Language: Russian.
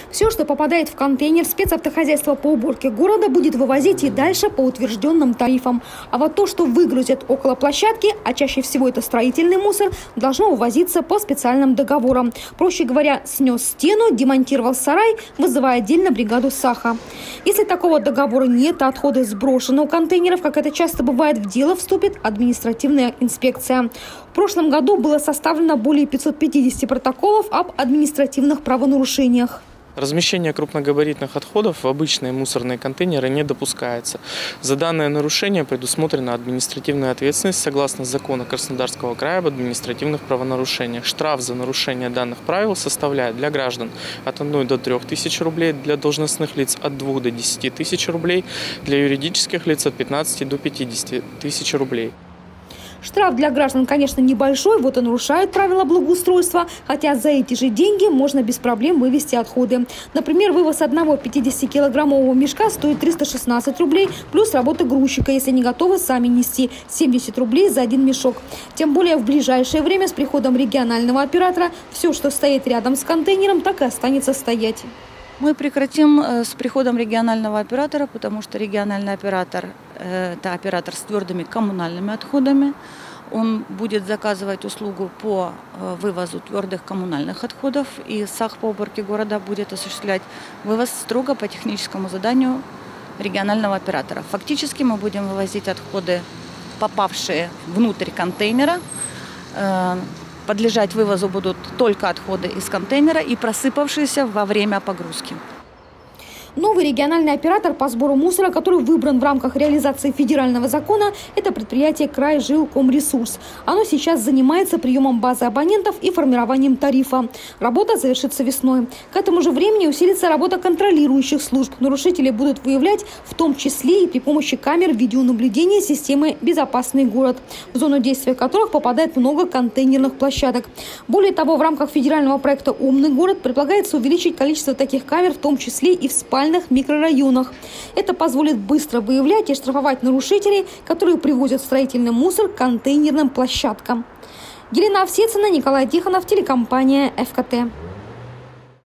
Все, что попадает в контейнер спецавтохозяйства по уборке города, будет вывозить и дальше по утвержденным тарифам. А вот то, что выгрузят около площадки, а чаще всего это строительный мусор, должно увозиться по специальным договорам. Проще говоря, снес стену, демонтировал сарай, вызывая отдельно бригаду САХа. Если такого договора нет, а отходы сброшены у контейнеров, как это часто бывает, в дело вступит административная инспекция. В прошлом году было составлено более 550 протоколов об административных правонарушениях. Размещение крупногабаритных отходов в обычные мусорные контейнеры не допускается. За данное нарушение предусмотрена административная ответственность согласно закону Краснодарского края об административных правонарушениях. Штраф за нарушение данных правил составляет для граждан от 1 до 3 тысяч рублей, для должностных лиц от 2 до 10 тысяч рублей, для юридических лиц от 15 до 50 тысяч рублей. Штраф для граждан, конечно, небольшой, вот и нарушают правила благоустройства, хотя за эти же деньги можно без проблем вывести отходы. Например, вывоз одного 50-килограммового мешка стоит 316 рублей, плюс работа грузчика, если не готовы сами нести, 70 рублей за один мешок. Тем более в ближайшее время с приходом регионального оператора все, что стоит рядом с контейнером, так и останется стоять. Мы прекратим с приходом регионального оператора, потому что региональный оператор – это оператор с твердыми коммунальными отходами. Он будет заказывать услугу по вывозу твердых коммунальных отходов, и САХ по уборке города будет осуществлять вывоз строго по техническому заданию регионального оператора. Фактически мы будем вывозить отходы, попавшие внутрь контейнера. Подлежать вывозу будут только отходы из контейнера и просыпавшиеся во время погрузки. Новый региональный оператор по сбору мусора, который выбран в рамках реализации федерального закона, это предприятие «Крайжилкомресурс». Оно сейчас занимается приемом базы абонентов и формированием тарифа. Работа завершится весной. К этому же времени усилится работа контролирующих служб. Нарушители будут выявлять в том числе и при помощи камер видеонаблюдения системы «Безопасный город», в зону действия которых попадает много контейнерных площадок. Более того, в рамках федерального проекта «Умный город» предполагается увеличить количество таких камер, в том числе и в спальных микрорайонах. Это позволит быстро выявлять и штрафовать нарушителей, которые привозят строительный мусор к контейнерным площадкам. Елена Овсецина, Николай Тихонов, телекомпания ФКТ.